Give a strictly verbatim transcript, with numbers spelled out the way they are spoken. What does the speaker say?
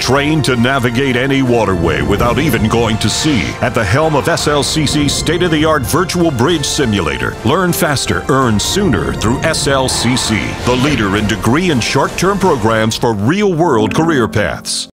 Train to navigate any waterway without even going to sea at the helm of S L C C's state-of-the-art virtual bridge simulator. Learn faster, earn sooner through S L C C, the leader in degree and short-term programs for real-world career paths.